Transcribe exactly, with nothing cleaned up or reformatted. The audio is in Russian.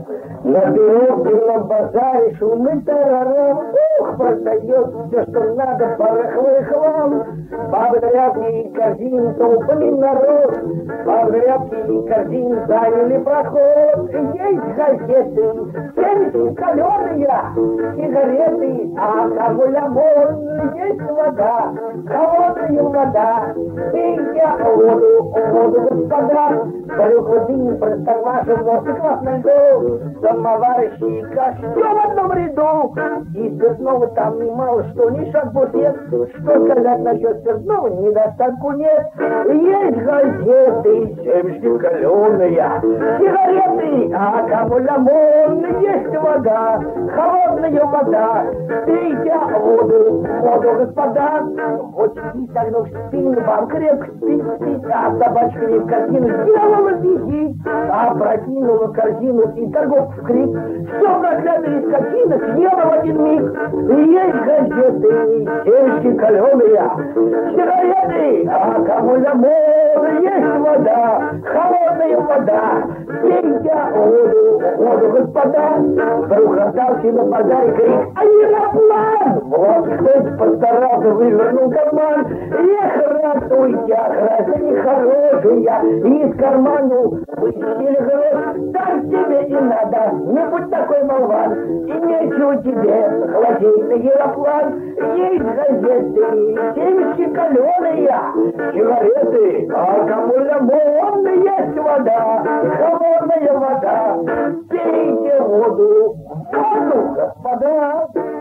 На перекрестном базаре шумы тарарам, ух, продает все, что надо, пороховой хлам. Бабы тряпки и корзин толпали народ, бабы тряпки и корзин заняли проход. Есть газеты, семечки каленые, сигареты, а кому лямон, есть вода, холодная вода. Пейте воду, воду, господа, пароходы не простоваши, но классный гол. Самоварщик, все в одном ряду. И спиртного там немало, что ни шаг буфет. Что сказать насчет спиртного, недостатку нет. Есть газеты, семечки каленые, сигареты, а кому лямон, есть вода, холодная вода. Пейте воду, воду, господа. Хочешь согнув спину, вам крепко спит, спит, а собачка не в корзину сделала визит, а прокинула корзину и торговку в крик. Все проклятая скотина съела в один миг. И есть газеты, семечки каленые, сигареты, а кому лямон, есть вода, холодная вода. Пейте воду, воду, господа. Вдруг раздался на базаре крик: аэроплан! Вот кто-то постарался, вывернул карман. Эх, ратуйте, охрана нехорошая. И из кармана вытащили грош. Так тебе и надо, не будь такой болван. И нечего тебе, холодильный аэроплан. Есть газеты, семечки каленые, сигареты, а кому лямон, есть вода, холодная вода. Пейте воду, воду, господа.